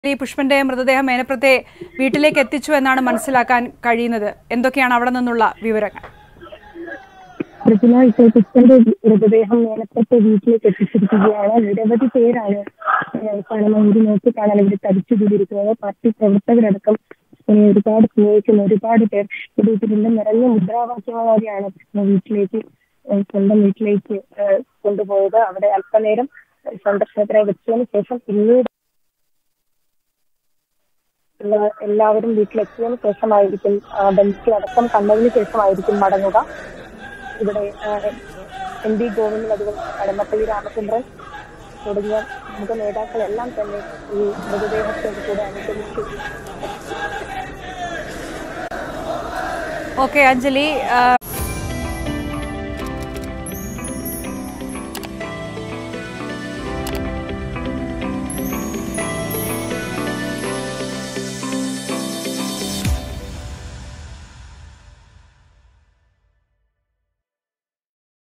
ഈ പുഷ്പന്റെ മൃതദേഹം മേനപ്രത്തെ വീട്ടിലേക്ക് എത്തിച്ചു എന്നാണ് മനസ്സിലാക്കാൻ കഴിയുന്നത്. എന്തൊക്കെയാണ് അവിടെ നിന്നുള്ള വിവരങ്ങൾ? ഇപ്പോൾ പുഷ്പന്റെ മൃതദേഹം മേനപ്രത്തെ വീട്ടിലേക്ക് എത്തിച്ചിരിക്കുകയാണ്. നിരവധി പേരാണ് അവസാനമായി ഒരു നോക്കി കാണാൻ ഇവിടെ തടിച്ചുകൂടിയിരിക്കുന്നത്. പാർട്ടി പ്രവർത്തകരടക്കം ഒരുപാട് സ്നേഹിക്കുന്ന ഒരുപാട് പേർ ഇതിന്റെ നിറഞ്ഞ മുദ്രാവാക്യങ്ങളോടെയാണ് വീട്ടിലേക്ക് സ്വന്തം വീട്ടിലേക്ക് കൊണ്ടുപോയത്. അവിടെ അല്പനേരം സന്ദർശനത്തിനായി വെച്ചതിന് ശേഷം പിന്നീട് എല്ലാവരും വീട്ടിലെത്തിയതിനു ശേഷമായിരിക്കും ബന്ധുക്കളടക്കം കണ്ടതിന് ശേഷമായിരിക്കും മടങ്ങുക. ഇവിടെ MP ഗോവിന്ദൻ, അതുപോലെ കടന്നപ്പള്ളി രാമചന്ദ്രൻ തുടങ്ങിയ പ്രമുഖ നേതാക്കളെല്ലാം തന്നെ ഈ മൃതദേഹത്തോട് കൂടെ അനുസരിച്ചു. ഓക്കെ അഞ്ജലി.